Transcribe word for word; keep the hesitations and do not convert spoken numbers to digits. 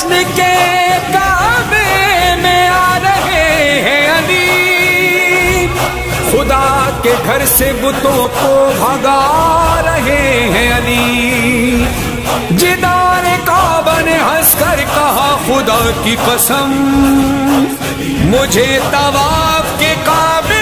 जश्न के काबे में आ रहे हैं अली, खुदा के घर से बुतों को भगा रहे हैं अली। जिदार काबा ने हंसकर कहा खुदा की कसम, मुझे तवाफ के काबे